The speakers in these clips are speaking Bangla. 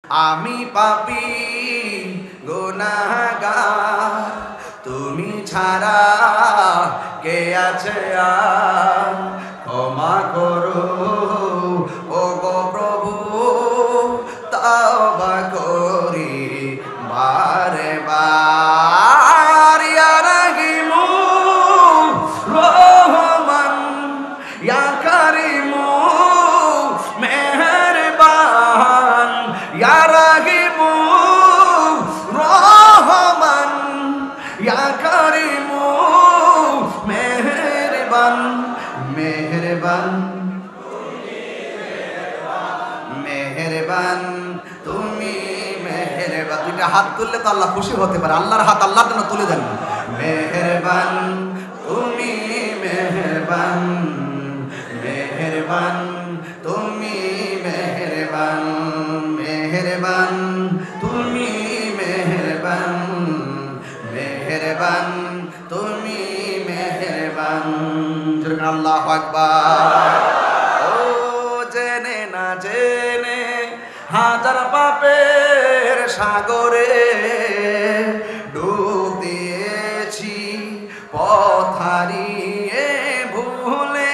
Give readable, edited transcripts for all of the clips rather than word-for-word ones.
আমি পাপী গুনাহগার, তুমি ছাড়া কে আছে আর, ক্ষমা করো ও গো প্রভু, তওবা করি বারে বার। ইয়া রাহিমু রহমান, ইয়া কারিমু মেহেরবান, ইয়া রাহিমু রহমান, ইয়া কারিমু মেহেরবান, মেহেরবান মেহেরবান, তুমি মেহেরবান। দুইটা হাত তুললে তো আল্লাহ খুশি হতে পারে। আল্লাহর হাত আল্লাহর জন্য তুলে দেন। মেহেরবান, তুমি মেহেরবান, মেহেরবান, তুমি মেহেরবান, মেহেরবান, তুমি মেহেরবান, মেহেরবান, তুমি মেহেরবান। যেরকম আল্লাহু আকবার। ও জেনে না জেনে হাজার পাপের সাগরে ডুব দিয়েছি, পথ হারিয়ে ভুলে,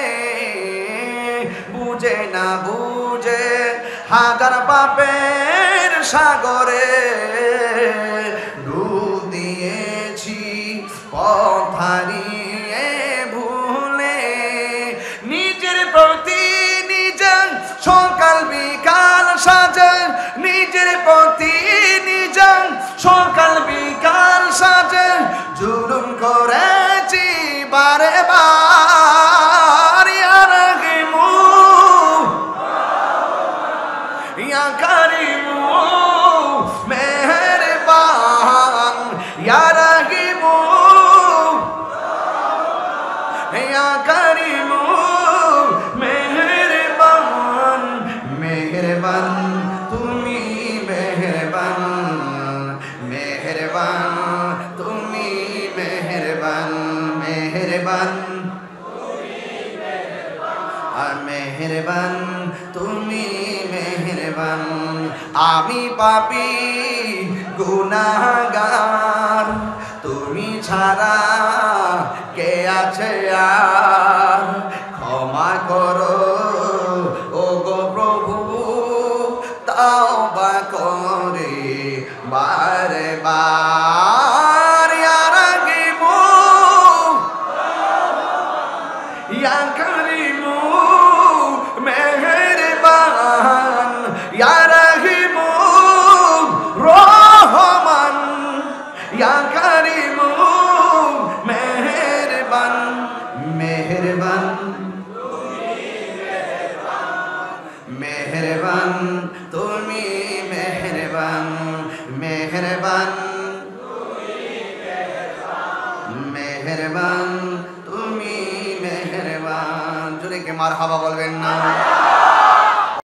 বুঝে না বুঝে হাজার পাপের সাগরে ডুব দিয়েছি, পথ হারিয়ে ভুলে, নিজের প্রতি নিজের সকাল বিকাল সাজে, নিজের প্রতি নিজের সকাল বিকাল সাজে, জুলুম করেছি বারে বার। ইয়া রাহিমু ইয়া কারিমু মেহেরবান, ইয়া রাহিমু ইয়া কারিমু মেহেরবান, মেহেরবান, তুমি মেহেরবান, মেহেরবান, তুমি মেহেরবান, মেহেরবান, আর মেহেরবান, তুমি মেহেরবান। আমি পাপী গুনাহগার, তুমি ছাড়া কে আছে আর, ক্ষমা করো ও গো প্রভু, তওবা করে বারে বার। ইয়া রাহিমু ইয়া কারিমু মেহেরবান, ইয়া রাহিমু রহমান, ইয়া কারিমু মেহেরবান, মেহেরবান, মেহেরবান, তুমি মেহেরবান, মেহেরবান, মেহেরবান, তুমি মেহেরবান। জোরে কে মারহাবা বলবেন না?